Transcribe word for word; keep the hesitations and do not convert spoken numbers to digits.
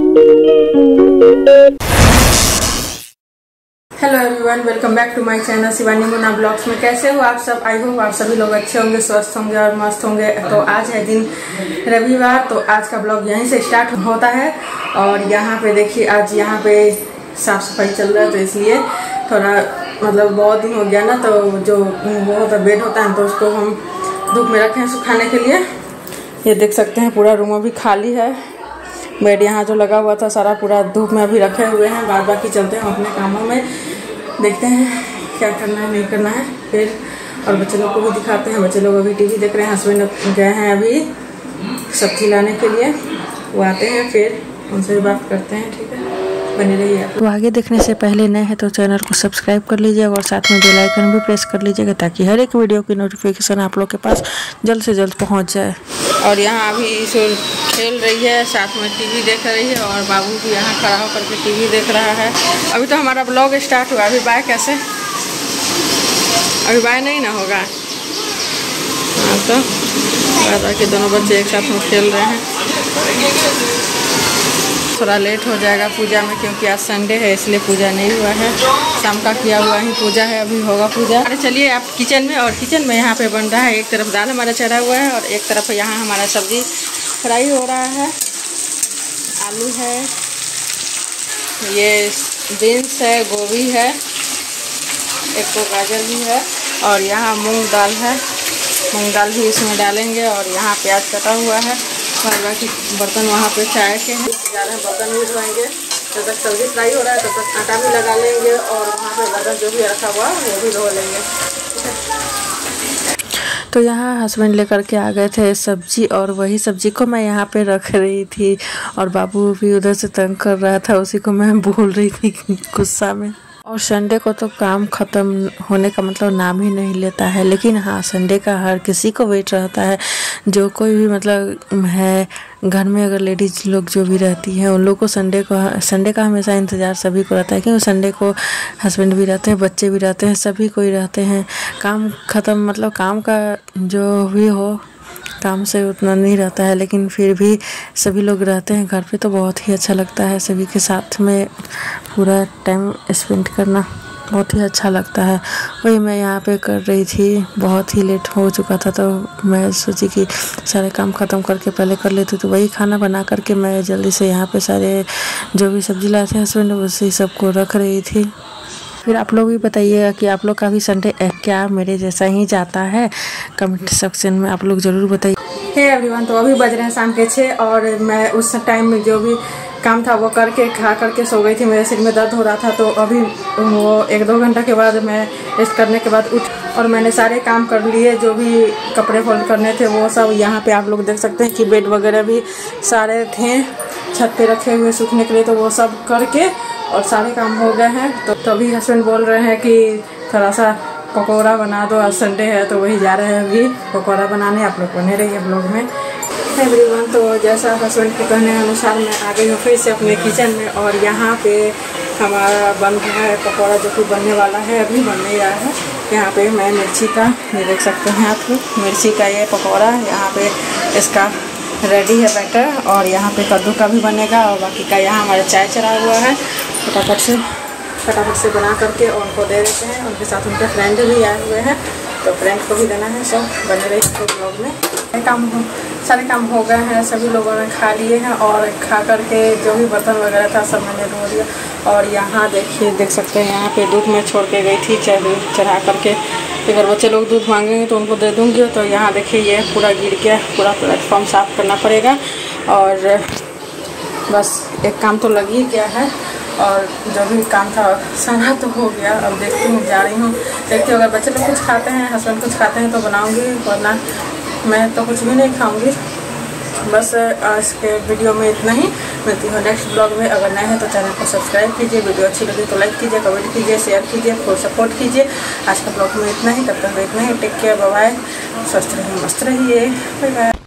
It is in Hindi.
Hello everyone, welcome back to my channel Shivani Munna blogs में। कैसे हो आप सब? आई होप आप सभी लोग अच्छे होंगे, स्वस्थ होंगे और मस्त होंगे। तो आज है दिन रविवार, तो आज का ब्लॉग यहीं से स्टार्ट होता है। और यहाँ पे देखिए, आज यहाँ पे साफ सफाई चल रहा है, तो इसलिए थोड़ा मतलब बहुत दिन हो गया ना, तो जो वो होता बेड होता है तो उसको हम धूप में रखे हैं सुखाने के लिए। ये देख सकते हैं पूरा रूम अभी खाली है। बेड यहाँ जो लगा हुआ था सारा पूरा धूप में अभी रखे हुए हैं। बाद बाकी चलते हैं अपने कामों में, देखते हैं क्या करना है नहीं करना है फिर। और बच्चे लोग को भी दिखाते हैं। बच्चे लोग अभी टीवी देख रहे हैं। हस्बैंड गए हैं अभी सब्जी लाने के लिए, वो आते हैं फिर उनसे भी बात करते हैं। ठीक है, बने रहिए। तो आगे देखने से पहले नए हैं तो चैनल को सब्सक्राइब कर लीजिएगा और साथ में बेल आइकन भी प्रेस कर लीजिएगा, ताकि हर एक वीडियो की नोटिफिकेशन आप लोग के पास जल्द से जल्द पहुंच जाए। और यहाँ अभी ईश्वर खेल रही है, साथ में टीवी देख रही है, और बाबू भी यहाँ खड़ा होकर के टीवी देख रहा है। अभी तो हमारा ब्लॉग स्टार्ट हुआ, अभी बाय कैसे? अभी बाय नहीं ना होगा। हाँ, तो बाद के दोनों बच्चे एक साथ में खेल रहे हैं। थोड़ा लेट हो जाएगा पूजा में, क्योंकि आज संडे है, इसलिए पूजा नहीं हुआ है। शाम का किया हुआ ही पूजा है, अभी होगा पूजा। अरे चलिए आप किचन में। और किचन में यहाँ पे बन रहा है, एक तरफ दाल हमारा चढ़ा हुआ है और एक तरफ यहाँ हमारा सब्जी फ्राई हो रहा है। आलू है, ये बीन्स है, गोभी है, एक तो गाजर भी है, और यहाँ मूंग दाल है। मूंग दाल भी इसमें डालेंगे, और यहाँ प्याज कटा हुआ है। और बाकी बर्तन वहाँ पे चाय के हैं, जा रहे हैं बर्तन भी धोएंगे। जब तक सब्जी फ्राई हो रहा है तब तक आटा भी लगा लेंगे, और वहाँ पे बर्तन जो भी रखा हुआ है वो भी धो लेंगे। तो यहाँ हस्बैंड लेकर के आ गए थे सब्जी, और वही सब्जी को मैं यहाँ पे रख रही थी, और बाबू भी उधर से तंग कर रहा था, उसी को मैं बोल रही थी गुस्सा में। और संडे को तो काम ख़त्म होने का मतलब नाम ही नहीं लेता है। लेकिन हाँ, संडे का हर किसी को वेट रहता है। जो कोई भी मतलब है घर में, अगर लेडीज लोग जो भी रहती हैं उन लोग को संडे को संडे का हमेशा इंतज़ार सभी को रहता है, क्योंकि संडे को हस्बैंड भी रहते हैं, बच्चे भी रहते हैं, सभी कोई रहते हैं। काम ख़त्म मतलब काम का जो भी हो, काम से उतना नहीं रहता है, लेकिन फिर भी सभी लोग रहते हैं घर पे, तो बहुत ही अच्छा लगता है। सभी के साथ में पूरा टाइम स्पेंड करना बहुत ही अच्छा लगता है। वही मैं यहाँ पे कर रही थी, बहुत ही लेट हो चुका था, तो मैं सोची कि सारे काम ख़त्म करके पहले कर लेती। तो वही खाना बना करके मैं जल्दी से यहाँ पे सारे जो भी सब्जी लाए थे हस्बैंड, उसी सबको रख रही थी। फिर आप लोग भी बताइएगा कि आप लोग का भी संडे क्या मेरे जैसा ही जाता है। कमेंट सेक्शन में आप लोग ज़रूर बताइए। हे एवरीवन, तो अभी बज रहे हैं शाम के छः, और मैं उस टाइम में जो भी काम था वो करके खा करके सो गई थी। मेरे सिर में दर्द हो रहा था, तो अभी वो एक दो घंटा के बाद मैं रेस्ट करने के बाद उठ और मैंने सारे काम कर लिए। जो भी कपड़े फोल्ड करने थे वो सब यहाँ पे आप लोग देख सकते हैं कि बेड वगैरह भी सारे थे छत पे रखे हुए सूखने के लिए, तो वो सब करके और सारे काम हो गए हैं। तो तभी हस्बैंड बोल रहे हैं कि थोड़ा सा पकौड़ा बना दो, आज संडे है, तो वही जा रहे हैं अभी पकौड़ा बनाने। आप लोग बने रहिए ब्लॉग में। एवरीवन, तो जैसा हस्बैंड के कहने अनुसार मैं आ गई हूँ फिर से अपने किचन में, और यहाँ पे हमारा बन रहा है पकौड़ा, जो कि बनने वाला है, अभी बन नहीं रहा है। यहाँ पे मैं मिर्ची का, ये देख सकते हैं आप लोग, मिर्ची का ये पकौड़ा यहाँ पे इसका रेडी है बैटर, और यहाँ पे कद्दू का भी बनेगा, और बाकी का यहाँ हमारा चाय चढ़ा हुआ है। फटाफट से फटाफट से बना करके और उनको दे देते हैं। उनके साथ उनके फ्रेंड भी आए हुए हैं, तो फ्रेंड को भी देना है। सब बने रही तो ब्लॉग में। सारे काम हो सारे काम हो गए हैं, सभी लोगों ने खा लिए हैं, और खा करके जो भी बर्तन वगैरह था सब मैंने धो दिया। और यहाँ देखिए, देख सकते हैं यहाँ पे दूध में छोड़ के गई थी, चाय चढ़ा करके। अगर बच्चे लोग दूध मांगेंगे तो उनको दे दूँगी। तो यहाँ देखिए ये पूरा गिर गया, पूरा प्लेटफॉर्म साफ़ करना पड़ेगा। और बस एक काम तो लग ही गया है, और जो भी काम था सारा तो हो गया। अब देखती हूँ, जा रही हूँ, देखती हूँ अगर बच्चे लोग कुछ खाते हैं, हस्बैंड कुछ खाते हैं तो बनाऊँगी, वरना मैं तो कुछ भी नहीं खाऊँगी। बस आज के वीडियो में इतना ही। मिलती हूँ नेक्स्ट ब्लॉग में। अगर नए हैं तो चैनल को सब्सक्राइब कीजिए, वीडियो अच्छी लगी तो लाइक कीजिए, कमेंट कीजिए, शेयर कीजिए, फुल सपोर्ट कीजिए। आज का ब्लॉग में इतना ही, तब तक इतना ही। टेक केयर, बाय बाय, स्वस्थ रहिए, मस्त रहिए, बाय बाय।